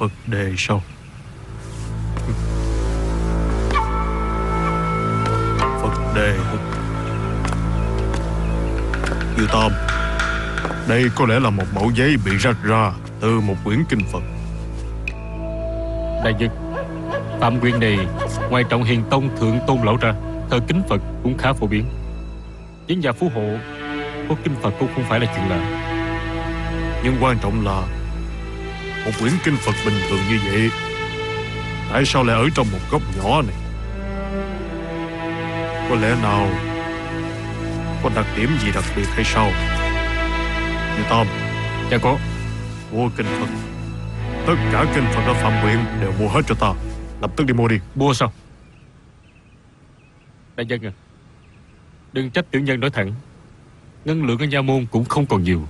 Phật đề sao? Phật đề. Dư Tam, đây có lẽ là một mẩu giấy bị rách ra từ một quyển kinh Phật. Đại nhân, Phạm Quyện này ngoài Trọng Hiền Tông Thượng Tôn lão ra, thờ kính Phật cũng khá phổ biến. Với nhà phú hộ có kinh Phật cũng không phải là chuyện lạ. Nhưng quan trọng là một quyển kinh Phật bình thường như vậy, tại sao lại ở trong một góc nhỏ này? Có lẽ nào có đặc điểm gì đặc biệt hay sao? Dư Tam. Dạ có. Mua kinh Phật. Tất cả kinh Phật ở Phạm Quyện đều mua hết cho ta. Lập tức đi mua đi. Mua sao? Đại nhân à, đừng trách tiểu nhân nói thẳng, ngân lượng ở nha môn cũng không còn nhiều.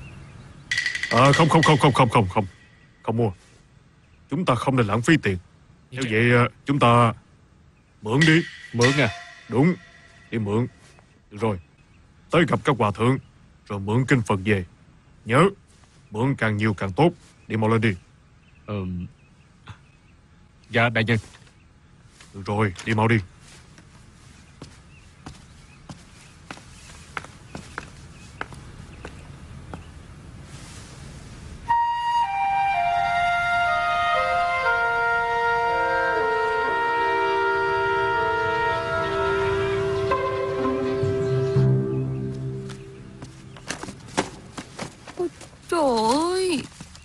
Không mua. Chúng ta không nên lãng phí tiền. Nếu vậy chúng ta mượn đi. Mượn à? Đúng, đi mượn. Được rồi, tới gặp các hòa thượng rồi mượn kinh Phật về. Nhớ, mượn càng nhiều càng tốt. Đi mau lên đi. Dạ đại nhân. Được rồi, đi mau đi. Trời ơi,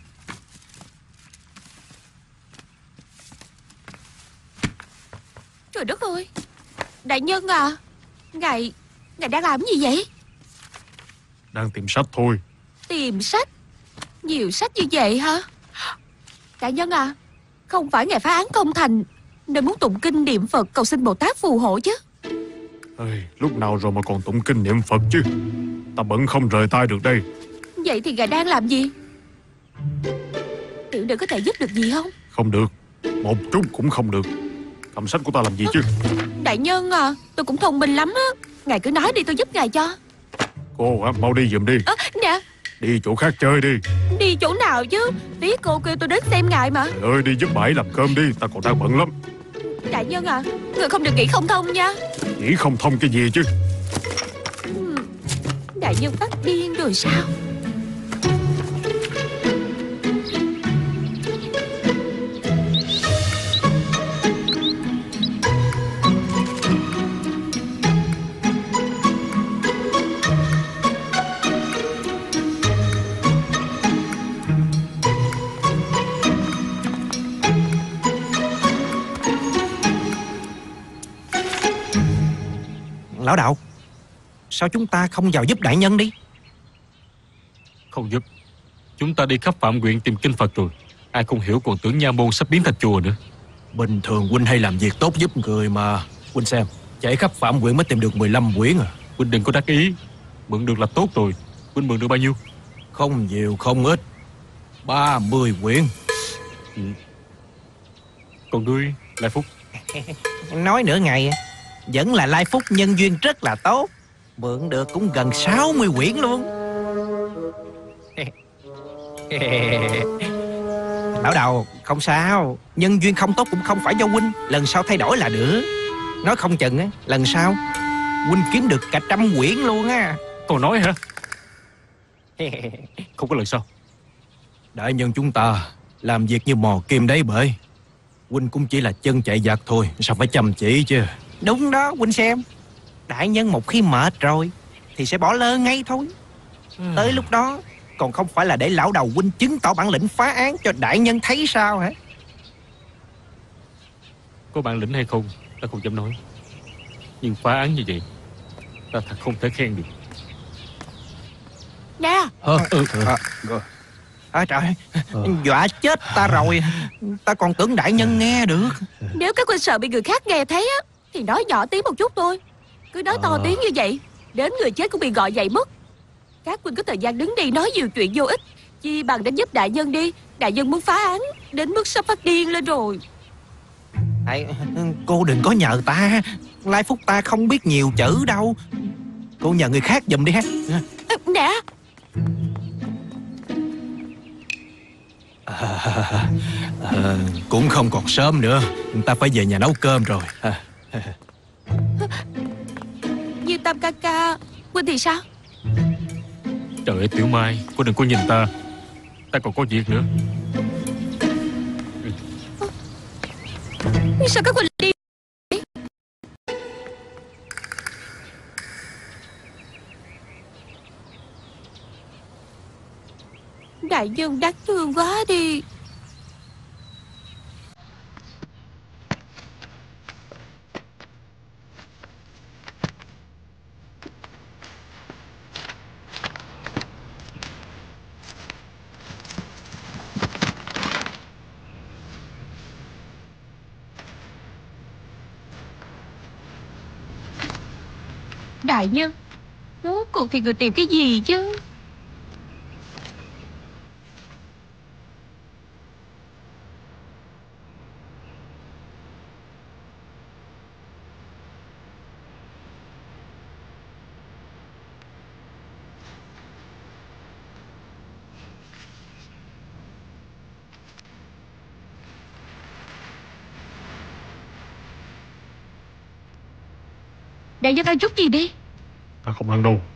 trời đất ơi. Đại nhân à, Ngài đang làm gì vậy? Đang tìm sách thôi. Tìm sách? Nhiều sách như vậy hả? Đại nhân à, không phải Ngài phá án công thành nên muốn tụng kinh niệm Phật cầu xin Bồ Tát phù hộ chứ? Lúc nào rồi mà còn tụng kinh niệm Phật chứ? Ta bận không rời tay được đây. Vậy thì Ngài đang làm gì? Tiểu nữ có thể giúp được gì không? Không được, một chút cũng không được. Cầm sách của ta làm gì chứ? Đại nhân à, tôi cũng thông minh lắm á. Ngài cứ nói đi, tôi giúp Ngài cho. Cô mau đi giùm đi. Nè. Đi chỗ khác chơi đi. Đi chỗ nào chứ? Tí cô kêu tôi đến xem Ngài mà. Trời ơi, đi giúp bãi làm cơm đi. Ta còn đang bận lắm. Đại nhân à, người không được nghĩ không thông nha. Nghĩ không thông cái gì chứ? Đại nhân phát điên rồi sao? Lão đạo, sao chúng ta không vào giúp đại nhân đi? Không giúp. Chúng ta đi khắp Phạm Quyện tìm kinh Phật rồi, ai không hiểu còn tưởng nha môn sắp biến thành chùa nữa. Bình thường huynh hay làm việc tốt giúp người mà. Huynh xem, chạy khắp Phạm Quyện mới tìm được 15 quyển à. Huynh đừng có đắc ý, mượn được là tốt rồi. Huynh mượn được bao nhiêu? Không nhiều không ít, 30 quyển. Còn ngươi, Lai Phúc? Nói nửa ngày vẫn là Lai Phúc nhân duyên rất là tốt. Mượn được cũng gần 60 quyển luôn. Lão đầu, không sao. Nhân duyên không tốt cũng không phải do huynh. Lần sau thay đổi là được. Nói không chừng á, lần sau huynh kiếm được cả 100 quyển luôn á. Còn nói hả? Không có lần sau. Đại nhân chúng ta làm việc như mò kim đáy bể. Huynh cũng chỉ là chân chạy vặt thôi, sao phải chăm chỉ chứ. Đúng đó, huynh xem. Đại nhân một khi mệt rồi thì sẽ bỏ lơ ngay thôi. Tới lúc đó còn không phải là để lão đầu huynh chứng tỏ bản lĩnh phá án cho đại nhân thấy sao hả? Có bản lĩnh hay không ta không dám nói, nhưng phá án như vậy ta thật không thể khen được. Nè. Trời, dọa chết ta rồi. Ta còn tưởng đại nhân nghe được. Nếu các huynh sợ bị người khác nghe thấy á thì nói nhỏ tiếng một chút thôi. Cứ nói to tiếng như vậy đến người chết cũng bị gọi dậy mất. Các huynh có thời gian đứng đi nói nhiều chuyện vô ích, chi bằng đến giúp đại nhân đi. Đại nhân muốn phá án đến mức sắp phát điên lên rồi. Cô đừng có nhờ ta. Lai Phúc ta không biết nhiều chữ đâu. Cô nhờ người khác giùm đi ha. Nè. Cũng không còn sớm nữa, chúng ta phải về nhà nấu cơm rồi. Như Tam ca ca, Huynh thì sao? Trời ơi Tiểu Mai, cô đừng có nhìn ta. Ta còn có việc nữa. Sao các Huynh đi? Đại nhân đáng thương quá đi. Đại nhân, rốt cuộc thì người tìm cái gì chứ? Đại nhân ăn chút gì đi. Ta không ăn đâu.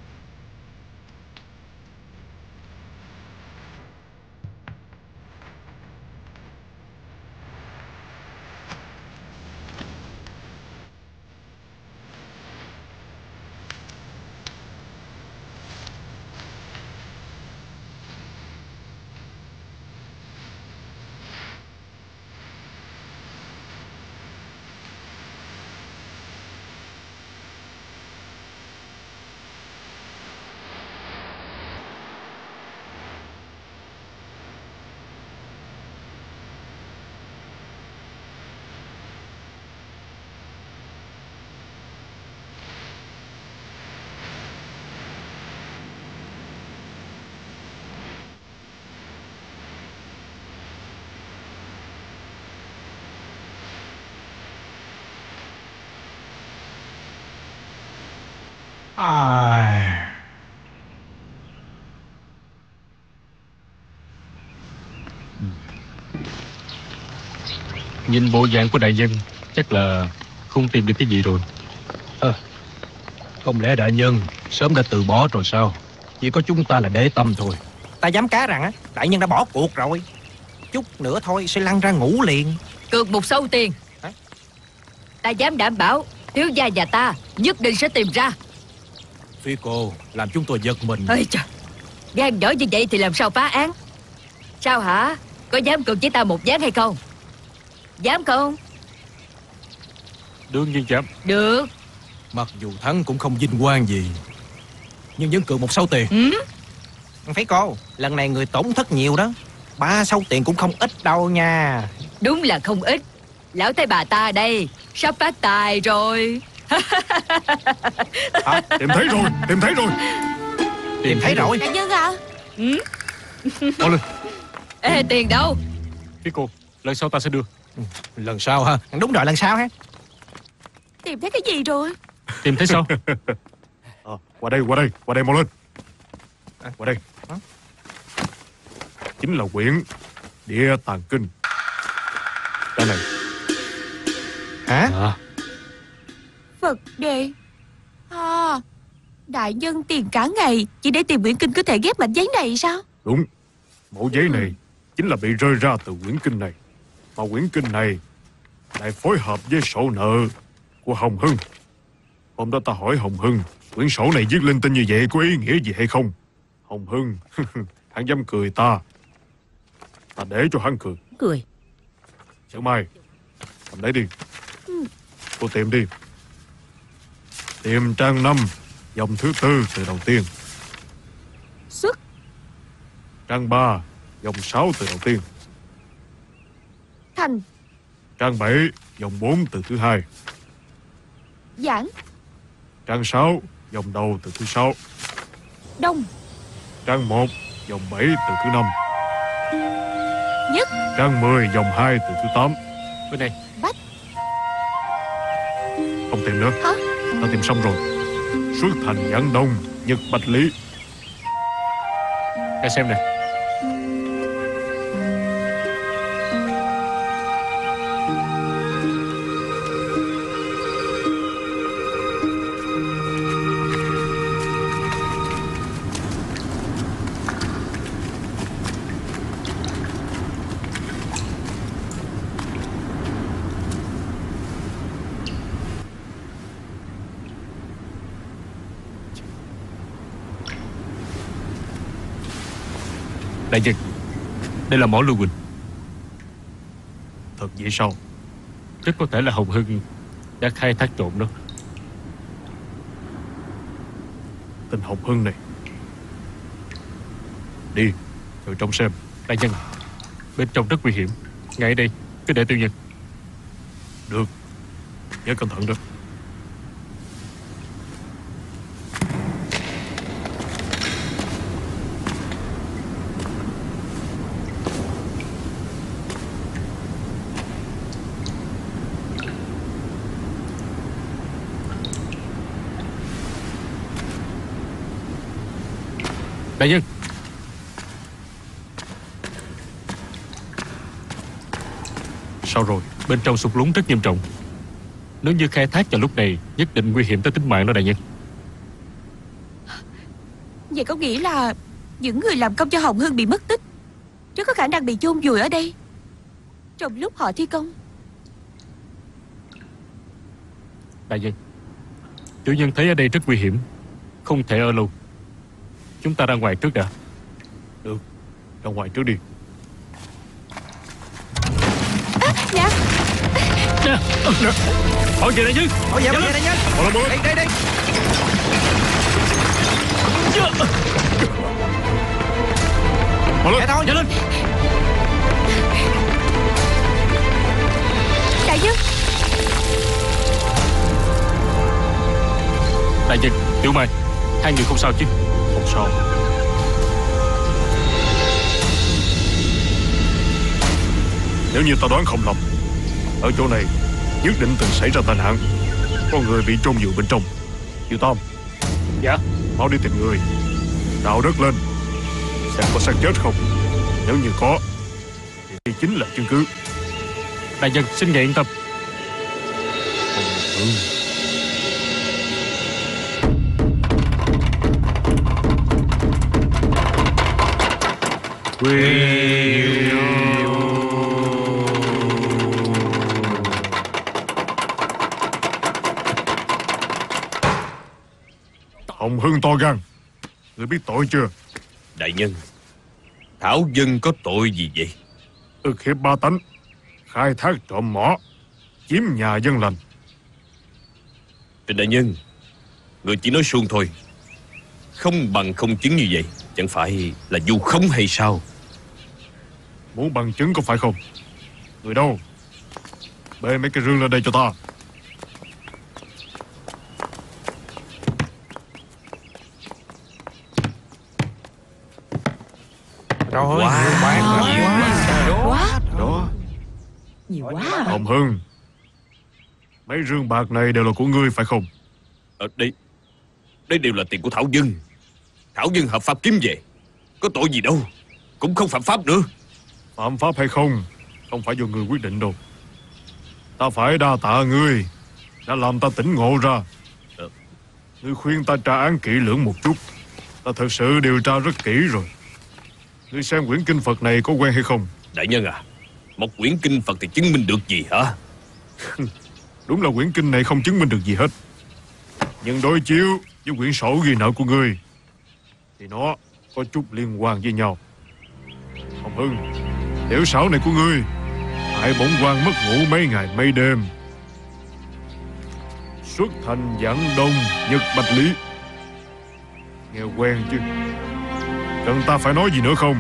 Nhìn bộ dạng của đại nhân, chắc là không tìm được cái gì rồi. Không lẽ đại nhân sớm đã từ bỏ rồi sao? Chỉ có chúng ta là để tâm thôi. Ta dám cá rằng á, đại nhân đã bỏ cuộc rồi. Chút nữa thôi sẽ lăn ra ngủ liền. Cược một sâu tiền. Hả? Ta dám đảm bảo thiếu gia và ta nhất định sẽ tìm ra. Phi cô làm chúng tôi giật mình. Ôi trời, gan nhỏ như vậy thì làm sao phá án? Sao hả? Có dám cược với ta một ván hay không? Dám không? Đương nhiên dám. Được. Mặc dù thắng cũng không vinh quang gì, nhưng vẫn cược một sâu tiền. Phải cô, lần này người tổn thất nhiều đó. 3 sâu tiền cũng không ít đâu nha. Đúng là không ít. Lão thấy bà ta đây sắp phát tài rồi. Tìm thấy rồi, tìm thấy rồi. Tìm thấy rồi. Đại nhân à? Mau lên. Ê, tiền đâu? Phía cô, lần sau ta sẽ đưa. Lần sau ha. Đúng rồi, lần sau ha. Tìm thấy cái gì rồi? Tìm thấy sao? Qua đây mau lên. Qua đây. Chính là quyển Địa Tàng Kinh. Đây này. Hả? Phật đề. Đại nhân tiền cả ngày chỉ để tìm quyển kinh có thể ghép mảnh giấy này sao? Đúng. Mẫu giấy này chính là bị rơi ra từ quyển kinh này. Mà quyển kinh này lại phối hợp với sổ nợ của Hồng Hưng. Hôm đó ta hỏi Hồng Hưng, quyển sổ này viết linh tinh như vậy có ý nghĩa gì hay không? Hồng Hưng hắn dám cười ta. Ta để cho hắn cười. Cười. Tiểu Mai, cầm lấy đi. Cô tìm đi. Tìm trang 5, dòng thứ 4 từ đầu tiên. Xuất. Trang 3, dòng 6 từ đầu tiên. Thành. Trang 7, dòng 4 từ thứ 2. Giảng. Trang 6, dòng đầu từ thứ 6. Đông. Trang 1, dòng 7 từ thứ 5. Nhất. Trang 10, dòng 2 từ thứ 8. Bên này. Bách. Không tìm nữa. Hả? Ta tìm xong rồi. Xuất thành Giảng Đông, Nhật Bạch Lý. Để xem nè. Đại nhân, đây là mỏ lưu huỳnh. Thật vậy sao? Rất có thể là Hồng Hưng đã khai thác trộm đó. Tên Hồng Hưng này. Đi, rồi trông xem. Đại nhân, bên trong rất nguy hiểm. Ngay đây, cứ để tiểu nhân. Được, nhớ cẩn thận đó. Đại nhân, Sao rồi? bên trong sụt lún rất nghiêm trọng. Nếu như khai thác vào lúc này, nhất định nguy hiểm tới tính mạng đó đại nhân. Vậy có nghĩa là những người làm công cho Hồng Hưng bị mất tích, rất có khả năng bị chôn vùi ở đây trong lúc họ thi công. Đại nhân, tiểu nhân thấy ở đây rất nguy hiểm, không thể ở lâu. Chúng ta ra ngoài trước đã. Được, ra ngoài trước đi. Dạ. Hỏi về đại nhân. Bảo vệ đại nhân. Mau lên, mau lên. Đây đây. Mau lên. Dạ thôi. Nhanh lên. Đại nhân. Đại nhân, Tiểu Mai, hai người không sao chứ? Không sao. Nếu như ta đoán không lầm, ở chỗ này nhất định từng xảy ra tai nạn, có người bị chôn vùi bên trong. Diệu Tam, Dạ. mau đi tìm người, đào đất lên xem có xác chết không. Nếu như có thì đây chính là chứng cứ. Đại nhân, xin ngài yên tâm. Hồng Hưng to gan, người biết tội chưa? Đại nhân, Thảo Dân có tội gì vậy? Ức hiếp ba tánh, khai thác trộm mỏ, chiếm nhà dân lành. Trình đại nhân, người chỉ nói suông thôi, không bằng không chứng như vậy, chẳng phải là vu khống hay sao? Muốn bằng chứng có phải không? Người đâu? Bê mấy cái rương lên đây cho ta. Trời ơi, Wow. nhiều bạn lắm. Quá. Đó, Nhiều quá. Hồng Hưng, mấy rương bạc này đều là của ngươi phải không? Ở đây đều là tiền của Thảo Dân. Thảo Dân hợp pháp kiếm về, có tội gì đâu, cũng không phạm pháp nữa. Phạm pháp hay không phải do ngươi quyết định đâu. Ta phải đa tạ ngươi đã làm ta tỉnh ngộ ra. Ngươi khuyên ta tra án kỹ lưỡng một chút, ta thật sự điều tra rất kỹ rồi. Ngươi xem quyển kinh Phật này có quen hay không? Đại nhân à, một quyển kinh Phật thì chứng minh được gì hả? Đúng là quyển kinh này không chứng minh được gì hết, nhưng đối chiếu với quyển sổ ghi nợ của ngươi thì nó có chút liên quan với nhau. Hồng Hưng, tiểu xảo này của ngươi hại bổn quan mất ngủ mấy ngày mấy đêm, xuất thành giảng đông nhật bạch lý. Nghe quen chứ? Cần ta phải nói gì nữa không?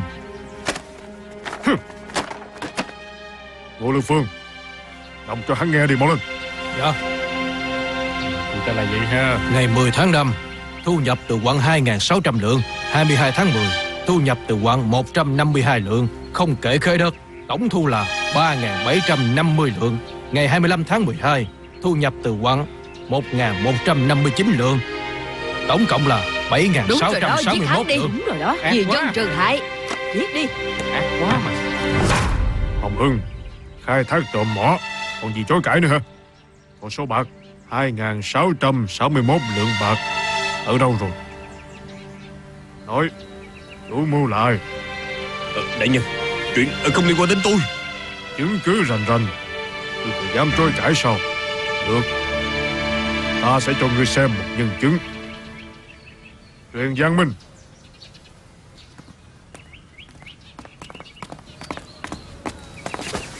Ngô Lương Phương, đọc cho hắn nghe đi, mau lên. Dạ. Thì ra là vậy ha. Ngày 10 tháng 5, thu nhập từ quặng 2.600 lượng. 22 tháng 10, thu nhập từ quặng 152 lượng, không kể khế đất. Tổng thu là 3.750 lượng. Ngày 25 tháng 12, thu nhập từ quặng 1.159 lượng. Tổng cộng là Đúng rồi đó, giết 7.661 hắn đi. lượng. Đúng rồi đó. Ác Vì quá. dân trừ hại. Giết đi. Ác quá mà. Hồng Hưng, khai thác trộm mỏ còn gì chối cãi nữa hả? Còn số bạc 2.661 lượng bạc ở đâu rồi? Nói đủ mưu lại. Đại nhân, chuyện không liên quan đến tôi. Chứng cứ rành rành, ngươi còn dám chối cãi sao? Được, ta sẽ cho ngươi xem một nhân chứng. Truyền Giang Minh.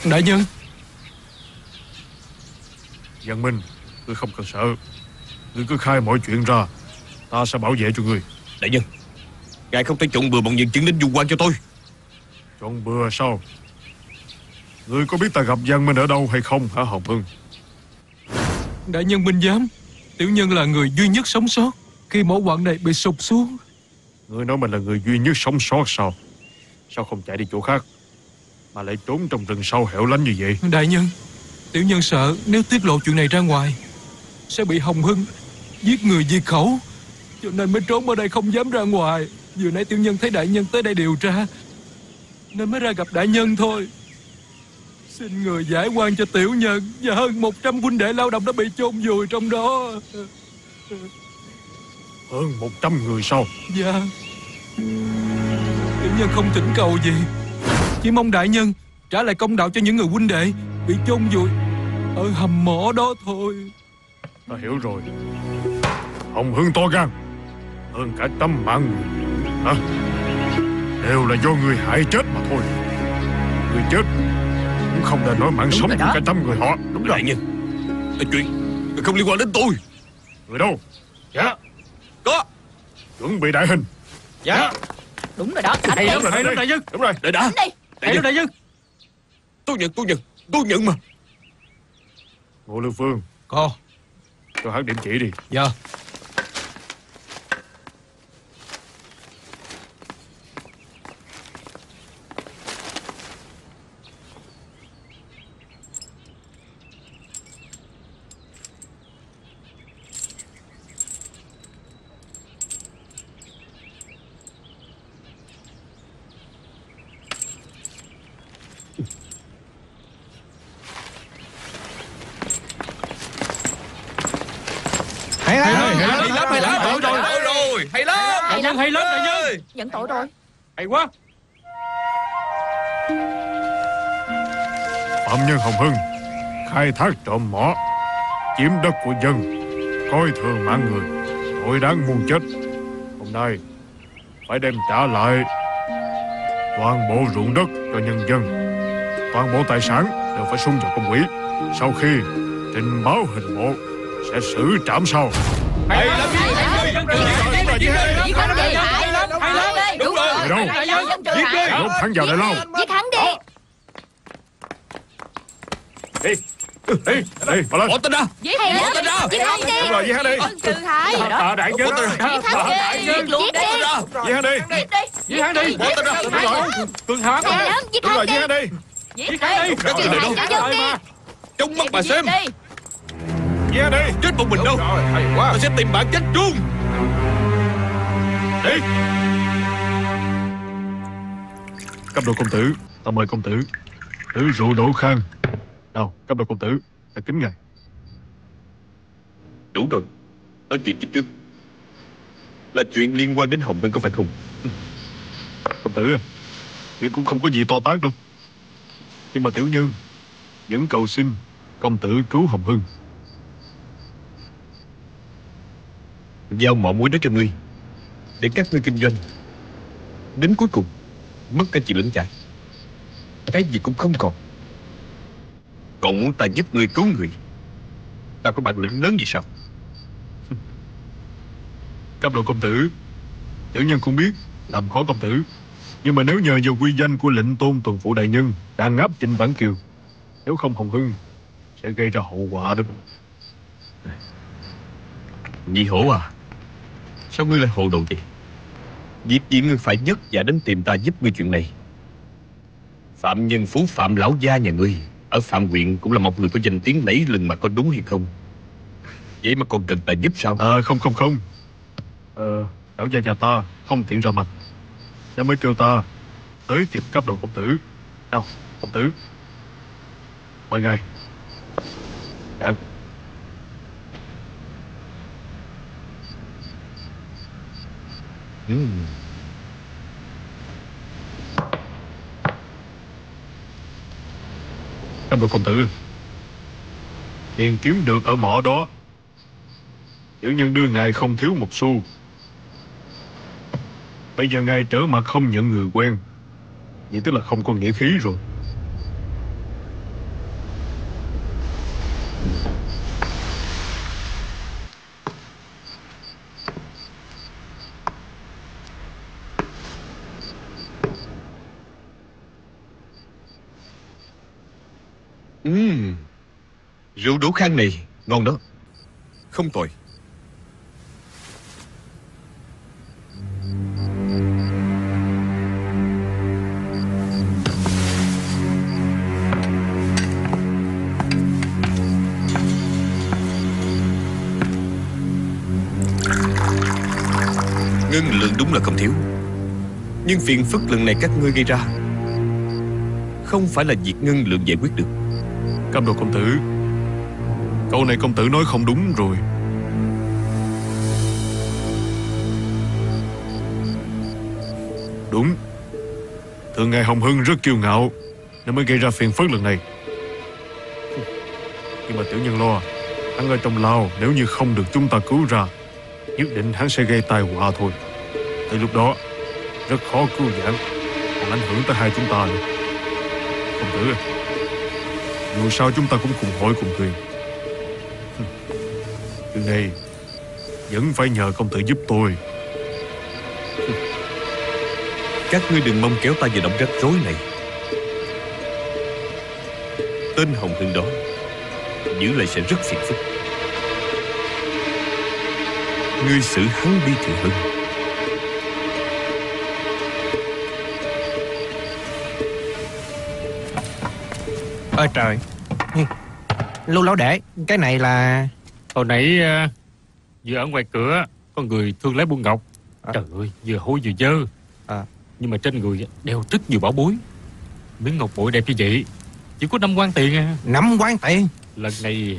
Đại nhân. Văn Minh, ngươi không cần sợ. Ngươi cứ khai mọi chuyện ra, ta sẽ bảo vệ cho ngươi. Đại nhân, ngài không thể chọn bừa bọn nhân chứng đến vu oan cho tôi. Chọn bừa sao? Ngươi có biết ta gặp Văn Minh ở đâu hay không hả Hồng Hưng? Đại nhân minh giám, tiểu nhân là người duy nhất sống sót khi mỏ quặng này bị sụp xuống. Ngươi nói mình là người duy nhất sống sót sao? Sao không chạy đi chỗ khác mà lại trốn trong rừng sâu hẻo lánh như vậy? Đại nhân, tiểu nhân sợ nếu tiết lộ chuyện này ra ngoài sẽ bị Hồng Hưng giết người diệt khẩu, cho nên mới trốn ở đây không dám ra ngoài. Vừa nãy tiểu nhân thấy đại nhân tới đây điều tra nên mới ra gặp đại nhân thôi. Xin người giải oan cho tiểu nhân và hơn 100 huynh đệ lao động đã bị chôn vùi trong đó. Hơn 100 người sao? Dạ. Tiểu nhân không thỉnh cầu gì, chỉ mong đại nhân trả lại công đạo cho những người huynh đệ bị chôn vùi ở hầm mỏ đó thôi. Ta hiểu rồi. Hồng Hưng to gan hơn cả 100 mạng người hả? Đều là do người hại chết mà thôi. Người chết cũng không đền nổi mạng sống của cả 100 người họ. Đúng rồi. Đại nhân, chuyện không liên quan đến tôi. Người đâu? Dạ. Có. Chuẩn bị đại hình. Dạ. Đúng rồi đó. Hay lắm rồi đại nhân. Đúng rồi. Đợi đã. Đại nhân. Tôi nhận mà. Ngô Lương Phương, Có. cho hắn điểm chỉ đi. Dạ. Hay lắm. Hay lắm đại nhân. Nhận tội rồi. Hay quá. Phạm nhân Hồng Hưng khai thác trộm mỏ, chiếm đất của dân, coi thường mạng người, tội đáng muôn chết. Hôm nay phải đem trả lại toàn bộ ruộng đất cho nhân dân. Toàn bộ tài sản đều phải sung vào công quỹ. Sau khi trình báo hình bộ sẽ xử trảm sau. Hay lắm. Đúng rồi. Người đâu? Giết đi. Đốt hắn vào đại lao. Giết hắn đi. Đi, bỏ lên. Bỏ tên ra. Giết hắn đi. Giết hắn đi. Đúng rồi, giết hắn đi. Trừ hại. Tạ đại nhân. Giết hắn đi. Giết luôn đi. Giết hắn đi. Giết hắn đi. Bỏ tên ra. Đúng rồi. Tương Hán. Giết Đúng rồi, hắn giết đi. hắn đi. Giết đi. Cái chuyện này đâu? Cho dân đi. Trong mắt bà xem. Giết hắn đi. Chết một mình đâu. Tôi sẽ tìm bạn chết chung. Đi. Cấp độ công tử, ta mời công tử. Tử rượu đổ khang. Nào, cấp độ công tử, ta kính ngài. Đủ rồi. Nói chuyện tiếp trước. Là chuyện liên quan đến Hồng Hưng có phải không? Công tử à, chuyện cũng không có gì to tát đâu. Nhưng mà tiểu nhân vẫn cầu xin công tử cứu Hồng Hưng. Giao mọi mối đó cho ngươi, để các ngươi kinh doanh. Đến cuối cùng mất cả chị lẫn chạy, cái gì cũng không còn. Còn muốn ta giúp ngươi cứu người, ta có bản lĩnh lớn gì sao? Cấp độ công tử, tiểu nhân cũng biết làm khó công tử, nhưng mà nếu nhờ vào quy danh của lệnh tôn tuần phụ đại nhân đang áp Trịnh Vãn Kiều, nếu không Hồng Hưng sẽ gây ra hậu quả đó. Nhị hổ à, sao ngươi lại hồ đồ vậy? Việc gì ngươi phải vất vả đến tìm ta giúp ngươi chuyện này? Phạm Nhân Phú Phạm lão gia nhà ngươi ở Phạm huyện cũng là một người có danh tiếng nảy lừng, mà có đúng hay không? Vậy mà còn cần ta giúp sao? Không. Lão gia nhà ta không tiện ra mặt, nên mới kêu ta tới tìm cấp độ công tử. Nào, công tử, mời ngài. Dạ. Cấp độ công tử, tiền kiếm được ở mỏ đó, tiểu nhân đưa ngài không thiếu một xu. Bây giờ ngài trở mặt không nhận người quen, vậy tức là không có nghĩa khí rồi. Rượu đỗ khang này ngon đó. Không tồi. Ngân lượng đúng là không thiếu, nhưng phiền phức lần này các ngươi gây ra không phải là việc ngân lượng giải quyết được. Cam Đồ công tử, câu này công tử nói không đúng rồi. Đúng, thường ngày Hồng Hưng rất kiêu ngạo nên mới gây ra phiền phức lần này. Nhưng mà tiểu nhân lo, hắn ở trong lao, nếu như không được chúng ta cứu ra, nhất định hắn sẽ gây tai họa thôi. Tới lúc đó rất khó cứu vãn, còn ảnh hưởng tới hai chúng ta nữa. Công tử, dù sao chúng ta cũng cùng hội cùng thuyền. Chuyện này vẫn phải nhờ công tử giúp tôi. Các ngươi đừng mong kéo ta vào động rắc rối này. Tên Hồng Hưng đó giữ lại sẽ rất phiền phức. Ngươi xử hắn đi thì hơn. Ôi trời, Lưu lão đệ, cái này là... Hồi nãy vừa ở ngoài cửa có người thương lái buôn ngọc. Trời ơi, vừa hôi vừa dơ. Nhưng mà trên người đeo rất nhiều bảo bối. Miếng ngọc bội đẹp như vậy chỉ có 5 quan tiền à. 5 quan tiền? Lần này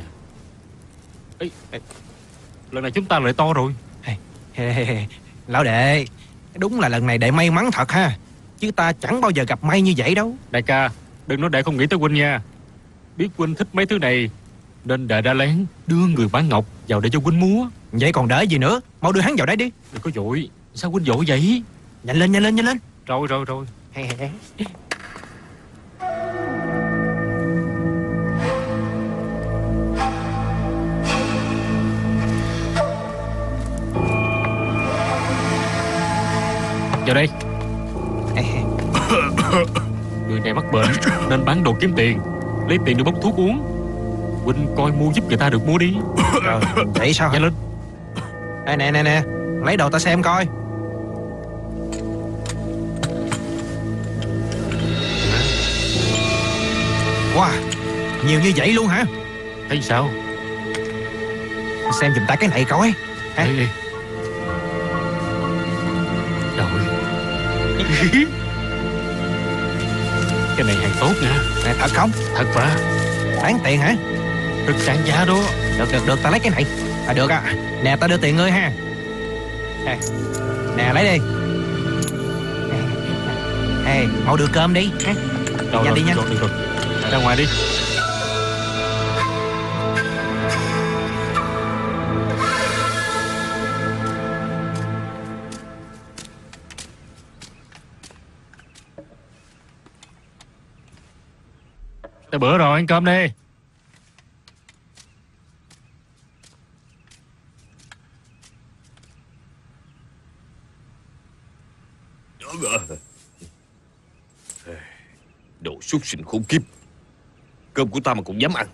lần này chúng ta lại to rồi. Lão đệ, đúng là lần này đệ may mắn thật ha. Chứ ta chẳng bao giờ gặp may như vậy đâu. Đại ca, đừng nói đệ không nghĩ tới huynh nha. Biết huynh thích mấy thứ này nên đệ đã lén đưa người bán ngọc vào để cho huynh mua. Vậy còn đợi gì nữa, mau đưa hắn vào đây đi. Đừng có vội. Sao huynh vội vậy? Nhanh lên, nhanh lên, nhanh lên. Rồi. Vào đây. Người này mắc bệnh nên bán đồ kiếm tiền, lấy tiền để bốc thuốc uống. Huynh coi mua giúp người ta được mua đi. Rồi, vậy sao hả? Nhanh lên. Nè, lấy đồ ta xem coi. Wow, nhiều như vậy luôn hả? Thấy sao? Xem giùm ta cái này coi. Ê. Rồi. Cái này hàng tốt nha. Nè, thật không? Thật mà. Đáng tiền hả? Rất đáng giá đó. Được, ta lấy cái này. Được à. Nè, ta đưa tiền ngươi ha. Nè, lấy đi. Mau đưa cơm đi. Nhanh đi, nhanh. Rồi. Ra ngoài đi. Tới bữa rồi, ăn cơm đi. Đồ súc sinh khốn kiếp, cơm của ta mà cũng dám ăn.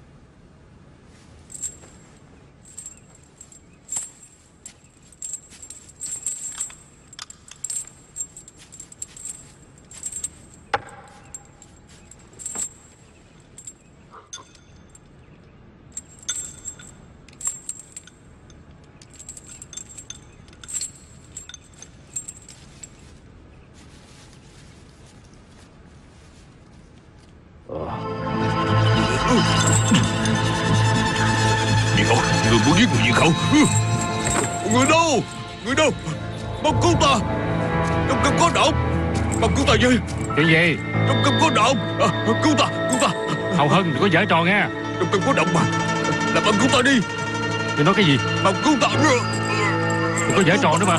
Gì không? Người muốn giết người gì không? Người đâu? Người đâu? Mau cứu ta! Trong cơm có độc! Mau cứu ta với! Chuyện gì? Trong cơm có độc! Cứu ta! Cứu ta! Hầu Hân đừng có giở trò nha. Trong cơm có độc mà! Làm ơn cứu ta đi! Ngươi nói cái gì? Mau cứu ta! Đừng có giở trò nữa mà.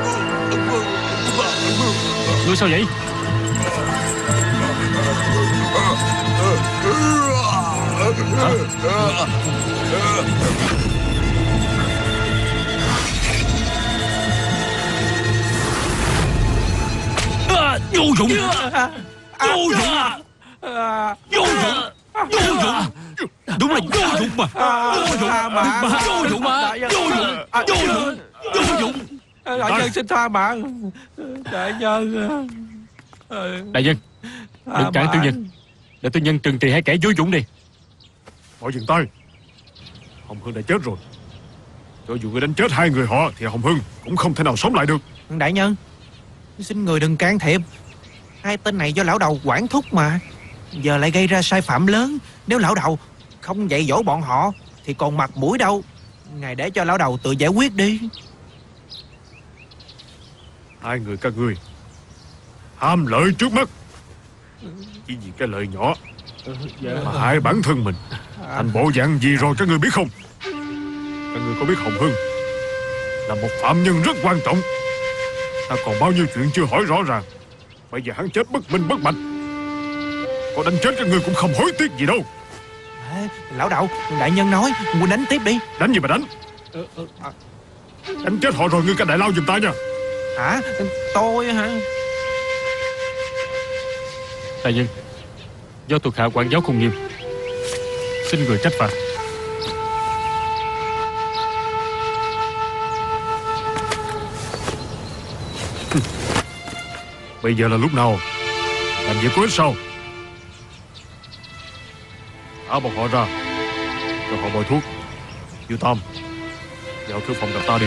Ngươi sao vậy? Vô dụng! Vô dụng! Vô dụng! Vô dụng! Đúng là vô dụng mà. Vô dụng mà. Vô dụng mà. Vô dụng. Vô dụng. Vô dụng. Đại nhân xin tha mạng. Đại nhân. Đại nhân, đừng cản tiểu nhân. Để tiểu nhân trừng trị hai kẻ vô dụng đi. Mọi dừng tay. Hồng Hưng đã chết rồi. Cho dù người đánh chết hai người họ thì Hồng Hưng cũng không thể nào sống lại được. Đại nhân, xin người đừng can thiệp. Hai tên này do lão đầu quản thúc mà. Giờ lại gây ra sai phạm lớn. Nếu lão đầu không dạy dỗ bọn họ thì còn mặt mũi đâu. Ngài để cho lão đầu tự giải quyết đi. Hai người các ngươi ham lợi trước mắt, chỉ vì cái lợi nhỏ mà hại bản thân mình thành bộ dạng gì rồi các ngươi biết không? Các ngươi có biết Hồng Hưng là một phạm nhân rất quan trọng? Ta còn bao nhiêu chuyện chưa hỏi rõ ràng. Bây giờ hắn chết bất minh bất bạch, có đánh chết các ngươi cũng không hối tiếc gì đâu. Lão đầu, đại nhân nói huynh đánh tiếp đi. Đánh gì mà đánh? Đánh chết họ rồi ngươi cả đại lao giùm ta nha. Hả? Tôi hả? Đại nhân, do thuộc hạ quản giáo không nghiêm, xin người trách phạt. Bây giờ là lúc nào? Làm việc có ích sao? Thả bọn họ ra, cho họ bồi thuốc. Dư Tam, vào thư phòng gặp ta đi.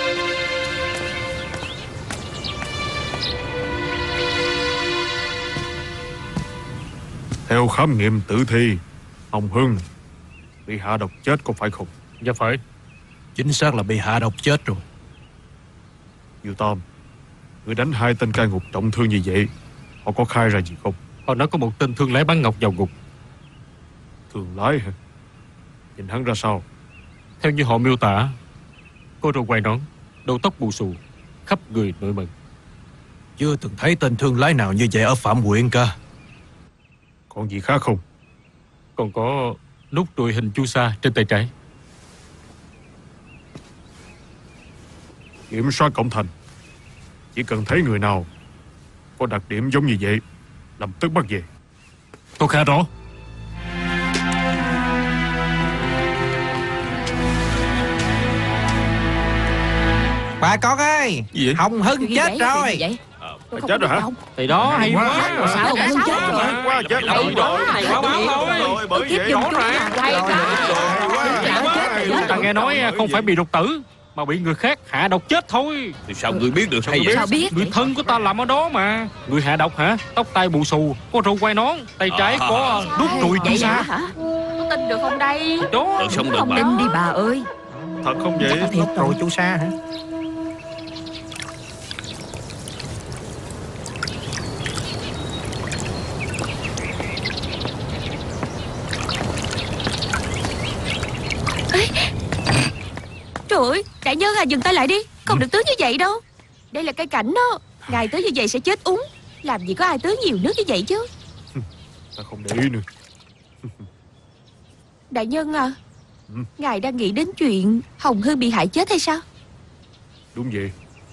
Theo khám nghiệm tử thi, Hồng Hưng bị hạ độc chết có phải không? Dạ phải. Chính xác là bị hạ độc chết rồi. Dư Tam, người đánh hai tên cai ngục trọng thương như vậy, họ có khai ra gì không? Họ nói có một tên thương lái bán ngọc vào ngục. Thương lái hả? Nhìn hắn ra sao? Theo như họ miêu tả, có râu quai nón, đầu tóc bù xù, khắp người nổi mẩn. Chưa từng thấy tên thương lái nào như vậy ở Phạm huyện cả. Còn gì khác không? Còn có nút ruồi hình chu sa trên tay trái. Kiểm soát cổng thành, chỉ cần thấy người nào có đặc điểm giống như vậy, lập tức bắt về. Tôi khá rõ. Bà con ơi, Hồng Hưng chết rồi. Tôi không chết rồi biết hả? đâu. Thì đó hay quá. Sao Hồng Hưng chết rồi? Quá chết rồi. Tôi kiếp dùng chúng là quay Ta nghe nói không phải bị đột tử, mà bị người khác hạ độc chết thôi. Thì sao ngươi biết được hay vậy? Sao biết? Người thân của ta làm ở đó mà. Người hạ độc hả? Tóc tai bù xù, có râu quai nón, tay trái có nút ruồi chu Vậy sa. hả? Có tin được không đây? Đó. Được xong được Không bà. tin đi bà ơi. Thật không vậy? Thiệt rồi chú Sa hả? Trời ơi, đại nhân à, dừng tay lại đi. Không được tưới như vậy đâu. Đây là cây cảnh đó. Ngài tưới như vậy sẽ chết úng. Làm gì có ai tưới nhiều nước như vậy chứ. Ta không để ý nữa. Đại nhân à, ngài đang nghĩ đến chuyện Hồng Hưng bị hại chết hay sao? Đúng vậy.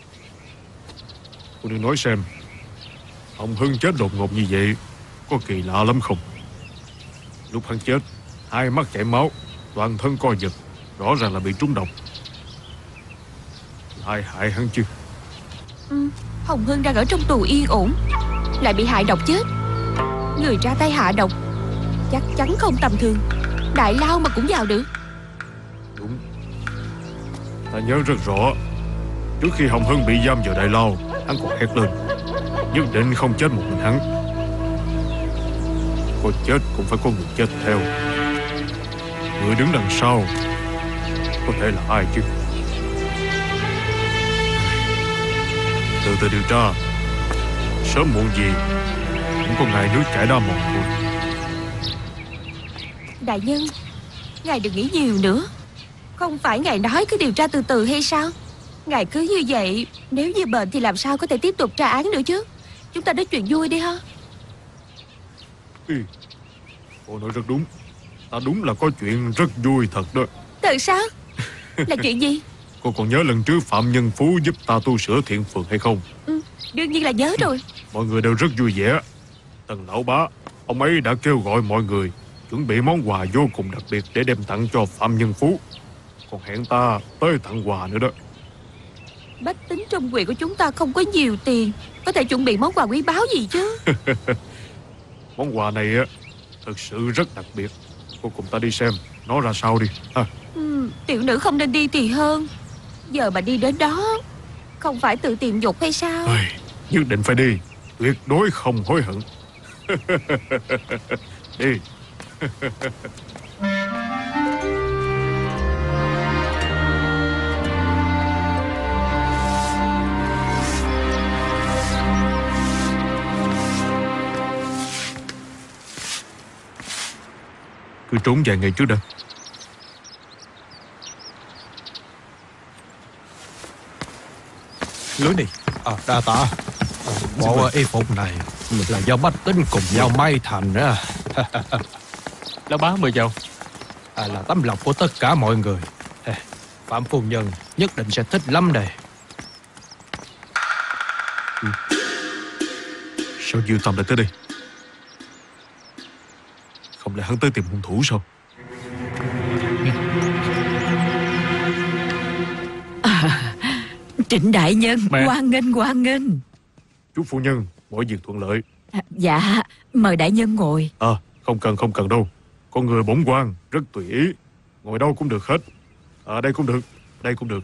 Cô đừng nói xem, Hồng Hưng chết đột ngột như vậy có kỳ lạ lắm không? Lúc hắn chết, hai mắt chảy máu, toàn thân co giật, rõ ràng là bị trúng độc. Ai hại hắn chứ? Hồng Hưng đang ở trong tù yên ổn, lại bị hại độc chết. Người ra tay hạ độc chắc chắn không tầm thường. Đại lao mà cũng vào được. Đúng. Ta nhớ rất rõ, trước khi Hồng Hưng bị giam vào đại lao, hắn còn hét lên nhất định không chết một mình hắn, có chết cũng phải có người chết theo. Người đứng đằng sau có thể là ai chứ? Từ từ điều tra, sớm muộn gì cũng có ngày nước chảy đá mòn thôi. Đại nhân, ngài đừng nghĩ nhiều nữa. Không phải ngài nói cứ điều tra từ từ hay sao? Ngài cứ như vậy, nếu như bệnh thì làm sao có thể tiếp tục tra án nữa chứ. Chúng ta nói chuyện vui đi ha. Cô nói rất đúng. Ta đúng là có chuyện rất vui thật đó. Tại sao? Là chuyện gì? Cô còn nhớ lần trước Phạm Nhân Phú giúp ta tu sửa thiện phường hay không? Đương nhiên là nhớ rồi. Mọi người đều rất vui vẻ. Tần lão bá, ông ấy đã kêu gọi mọi người chuẩn bị món quà vô cùng đặc biệt để đem tặng cho Phạm Nhân Phú. Còn hẹn ta tới tặng quà nữa đó. Bách tính trong huyện của chúng ta không có nhiều tiền, có thể chuẩn bị món quà quý báu gì chứ? Món quà này á thực sự rất đặc biệt. Cô cùng ta đi xem nó ra sao đi. Tiểu nữ không nên đi thì hơn. Giờ mà đi đến đó không phải tự tìm nhục hay sao? Nhất định phải đi, tuyệt đối không hối hận. Đi. Cứ trốn vài ngày trước đã. Lối đi. Đa tạ. Bộ y phục này là do bách tính cùng nhau may thành á. Lão bá mời vào. Là tấm lòng của tất cả mọi người. Phạm phu nhân nhất định sẽ thích lắm đây. Sao Dương Tâm lại tới đây? Không lẽ hắn tới tìm hung thủ sao? Trịnh đại nhân, Mẹ. hoan nghênh. Chú phu nhân, mọi việc thuận lợi. Dạ, mời đại nhân ngồi. Không cần đâu. Con người bổn quan rất tùy ý, ngồi đâu cũng được hết. Đây cũng được.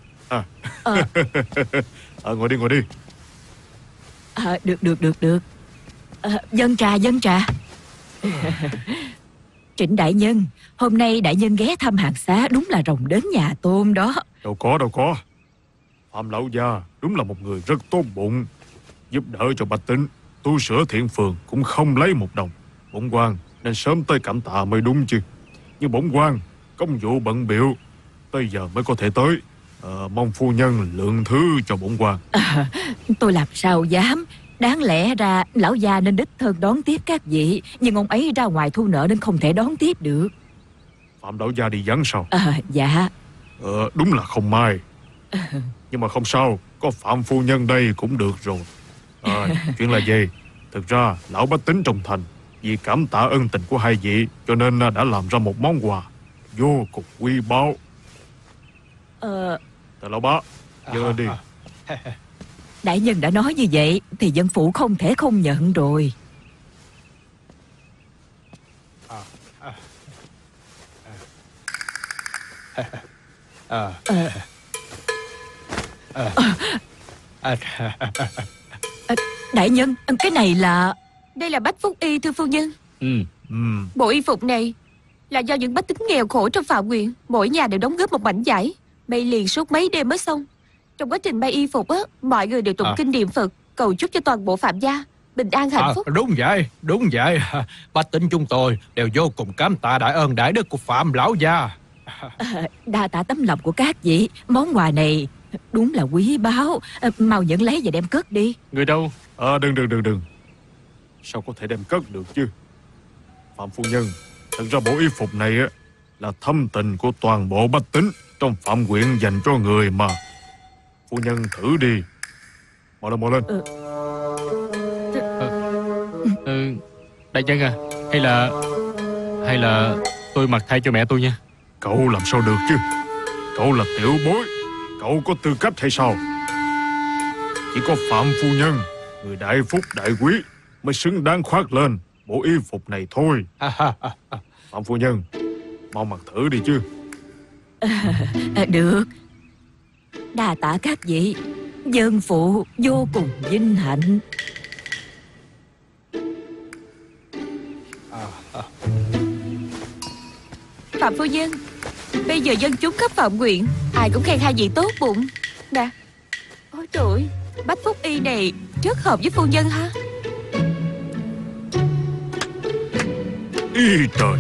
Ngồi đi. Được. Dân trà. Trịnh đại nhân, hôm nay đại nhân ghé thăm hạt xá đúng là rồng đến nhà tôm đó. Đâu có. Phạm lão gia đúng là một người rất tốt bụng, giúp đỡ cho bách tính, tu sửa thiện phường cũng không lấy một đồng. Bổn quan nên sớm tới cảm tạ mới đúng chứ. Nhưng bổn quan công vụ bận bịu, tới giờ mới có thể tới. Mong phu nhân lượng thứ cho bổn quan. Tôi làm sao dám. Đáng lẽ ra lão gia nên đích thân đón tiếp các vị, nhưng ông ấy ra ngoài thu nợ nên không thể đón tiếp được. Phạm lão gia đi vắng sao? Dạ. Đúng là không may. Nhưng mà không sao, có Phạm phu nhân đây cũng được rồi. Chuyện là gì? Thực ra lão bách tính trong thành vì cảm tạ ân tình của hai vị cho nên đã làm ra một món quà vô cùng quý báu. Tại lão bá, dâng lên đi. Đại nhân đã nói như vậy thì dân phụ không thể không nhận rồi. Đại nhân, cái này là... Đây là bách phúc y thưa phu nhân. Bộ y phục này là do những bách tính nghèo khổ trong Phạm huyện, mỗi nhà đều đóng góp một mảnh vải, may liền suốt mấy đêm mới xong. Trong quá trình may y phục á, mọi người đều tụng kinh niệm Phật, cầu chúc cho toàn bộ Phạm gia bình an hạnh phúc. Đúng vậy. Bách tính chúng tôi đều vô cùng cảm tạ đại ơn đại đức của Phạm lão gia. Đa tạ tấm lòng của các vị. Món quà này đúng là quý báu. Mau nhận lấy và đem cất đi. Người đâu? Đừng. Sao có thể đem cất được chứ? Phạm phu nhân, thật ra bộ y phục này á là thâm tình của toàn bộ bách tính trong Phạm huyện dành cho người mà. Phu nhân thử đi. Mau lên. Đại nhân à, hay là tôi mặc thay cho mẹ tôi nha. Cậu làm sao được chứ? Cậu là tiểu bối, cậu có tư cách hay sao? Chỉ có Phạm phu nhân, người đại phúc đại quý mới xứng đáng khoác lên bộ y phục này thôi. Phạm phu nhân, mau mặc thử đi chứ. Được. Đa tạ các vị, dân phụ vô cùng vinh hạnh. Phạm phu nhân, bây giờ dân chúng khắp Phạm huyện ai cũng khen hai vị tốt bụng. Nè, ôi trời ơi, bách phúc y này rất hợp với phu nhân ha. Ý trời,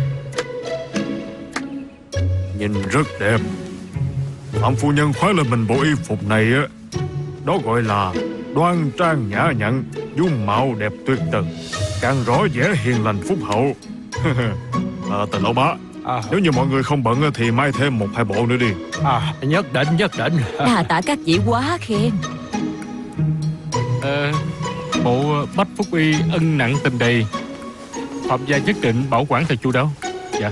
nhìn rất đẹp. Phạm phu nhân khoác lên mình bộ y phục này á, đó gọi là đoan trang nhã nhặn, dung mạo đẹp tuyệt trần, càng rõ vẻ hiền lành phúc hậu. Từ lão bá, nếu như mọi người không bận thì mai thêm 1-2 bộ nữa đi. Nhất định. Đa tạ các vị quá khen. Bộ bách phúc y ân nặng tình đầy, Phạm gia nhất định bảo quản thật chu đáo. Dạ.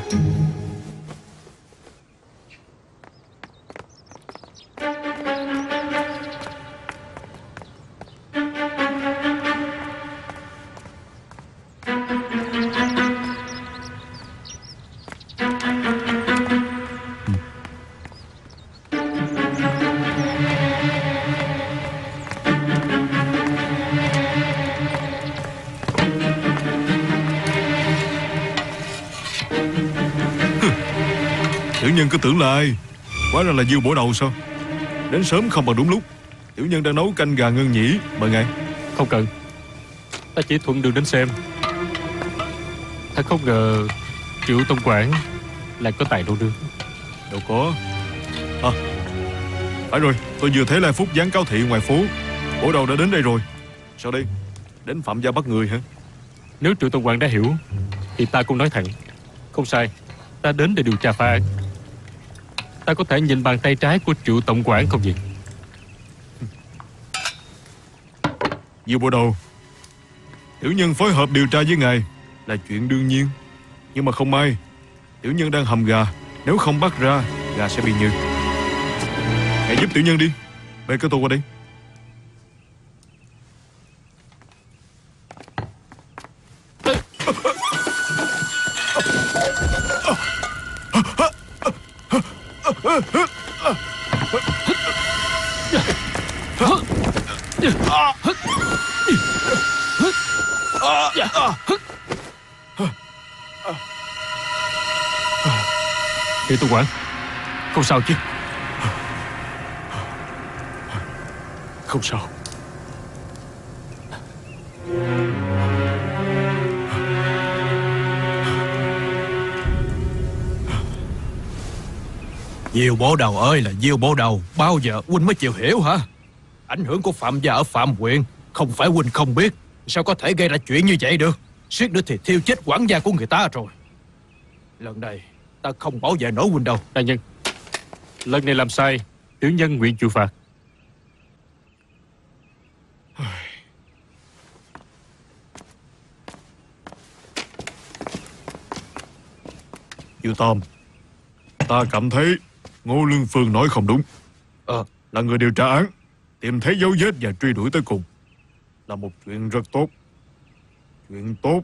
Tiểu nhân cứ tưởng là ai, hóa ra là Diêu Bổ Đầu sao? Đến sớm không bằng đúng lúc. Tiểu nhân đang nấu canh gà ngân nhĩ, mời ngài. Không cần, ta chỉ thuận đường đến xem. Thật không ngờ Triệu Tông Quản lại có tài nấu nướng. Đâu có. À, phải rồi, tôi vừa thấy Lai Phúc dán cáo thị ngoài phố. Bổ Đầu đã đến đây rồi. Sao đây? Đến Phạm gia bắt người hả? Nếu Triệu Tông Quản đã hiểu thì ta cũng nói thẳng. Không sai, ta đến để điều tra phá án. Ta có thể nhìn bàn tay trái của Triệu Tổng Quản không vậy? Diêu Bổ Đầu, tiểu nhân phối hợp điều tra với ngài là chuyện đương nhiên. Nhưng mà không may, tiểu nhân đang hầm gà. Nếu không bắt ra, gà sẽ bị nhừ. Ngài giúp tiểu nhân đi. Bê cái tô qua đây. Triệu Tổng Quản, không sao chứ? Không sao. Diêu Bổ Đầu ơi là Diêu Bổ Đầu, bao giờ huynh mới chịu hiểu hả? Ảnh hưởng của Phạm gia ở Phạm huyện không phải huynh không biết. Sao có thể gây ra chuyện như vậy được? Suýt nữa thì thiêu chết quản gia của người ta rồi. Lần này ta không bảo vệ nổi huynh đâu. Đại nhân, lần này làm sai, tiểu nhân nguyện chịu phạt. Diêu Tam, ta cảm thấy Ngô Lương Phương nói không đúng. Là người điều tra án, tìm thấy dấu vết và truy đuổi tới cùng là một chuyện rất tốt. Chuyện tốt.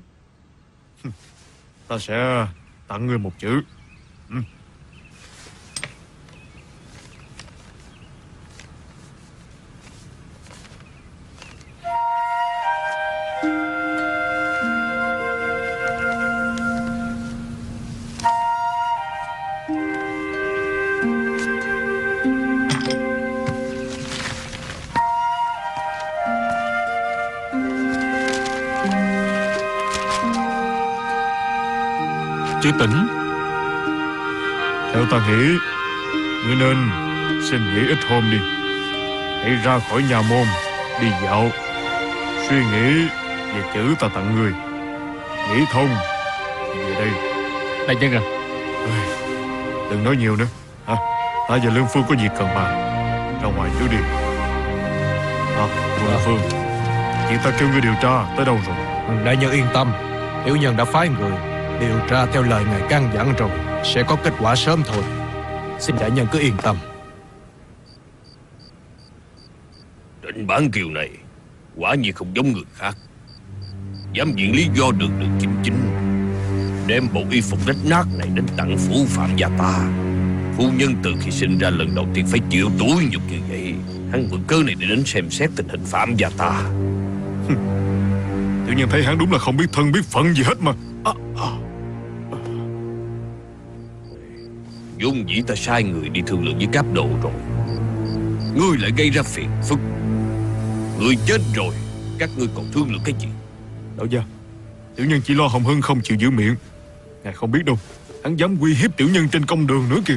Ta sẽ tặng ngươi một chữ. Chữ Tỉnh. Theo ta nghĩ, ngươi nên xin nghỉ ít hôm đi. Hãy ra khỏi nhà môn, đi dạo, suy nghĩ về chữ ta tặng ngươi. Nghĩ thông thì về đây. Đại nhân à, Đừng nói nhiều nữa hả? Ta và Lương Phương có việc cần bàn. Ra ngoài trước đi. Lương Phương, chuyện ta kêu ngươi điều tra tới đâu rồi? Đại nhân yên tâm, tiểu nhân đã phái người điều tra theo lời ngài căn dặn rồi, sẽ có kết quả sớm thôi. Xin đại nhân cứ yên tâm. Trịnh Bản Kiều này quả nhiên không giống người khác, dám viện lý do đường đường chính chính, đem bộ y phục rách nát này đến tặng phủ Phạm gia ta. Phu nhân từ khi sinh ra lần đầu tiên phải chịu tủi nhục như vậy. Hắn mượn cớ này để đến xem xét tình hình Phạm gia ta. Tiểu nhân thấy hắn đúng là không biết thân biết phận gì hết mà. Vốn dĩ ta sai người đi thương lượng với Cáp Độ rồi, ngươi lại gây ra phiền phức. Người chết rồi, các ngươi còn thương lượng cái gì? Đạo gia, tiểu nhân chỉ lo Hồng Hưng không chịu giữ miệng. Ngài không biết đâu, hắn dám uy hiếp tiểu nhân trên công đường nữa kìa.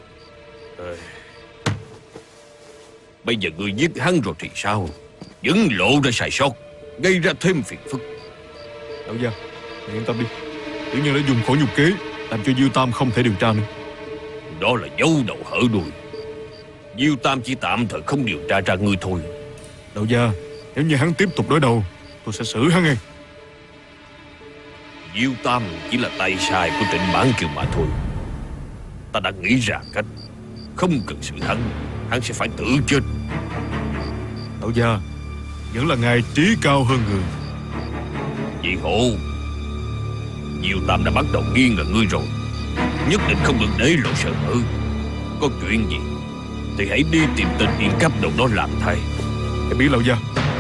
Bây giờ ngươi giết hắn rồi thì sao? Vẫn lộ ra sai sót, gây ra thêm phiền phức. Đạo gia, ngài yên tâm đi. Tiểu nhân đã dùng khổ nhục kế, làm cho Diêu Tam không thể điều tra nữa. Đó là dấu đầu hở đuôi. Diêu Tam chỉ tạm thời không điều tra ra ngươi thôi. Đạo gia, nếu như hắn tiếp tục đối đầu, tôi sẽ xử hắn ngay. Diêu Tam chỉ là tay sai của Trịnh Mãn Kiều mà thôi. Ta đã nghĩ ra cách, không cần sự hắn sẽ phải tự chết. Lão gia, vẫn là ngài trí cao hơn người. Chị Hộ, Diêu Tam đã bắt đầu nghi ngờ ngươi rồi. Nhất định không được để lộ sơ hở. Có chuyện gì thì hãy đi tìm tên Yên Cấp đầu đó làm thay. Em biết lão gia.